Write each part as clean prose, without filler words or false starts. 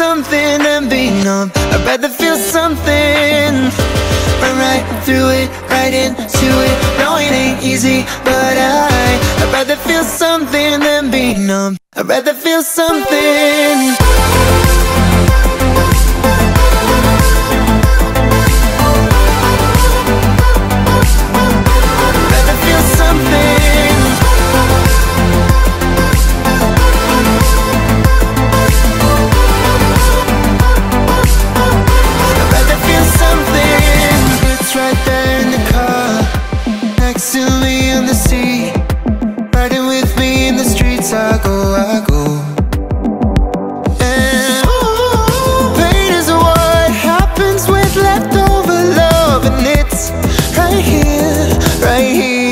something than be numb. I'd rather feel something. Run right through it, right into it. No, it ain't easy, but I'd rather feel something than be numb. I'd rather feel something. I go. And pain is what happens with leftover love, and it's right here, right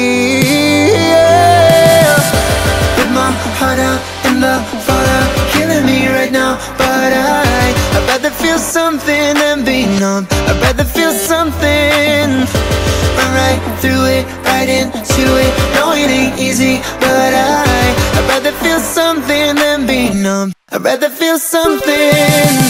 here. With my heart out in the fallout, killing me right now. But I'd rather feel something than be numb. I'd rather feel something. Run right through it, right into it. No, it ain't easy, but I'd rather feel something than be numb. I'd rather feel something.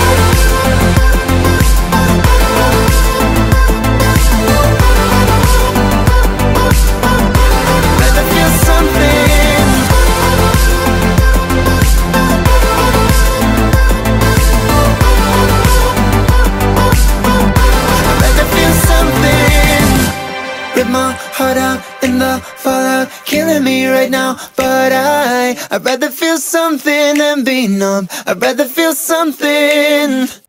Rip my heart out in the fallout, killing me right now. But I'd rather feel something than be numb. I'd rather feel something.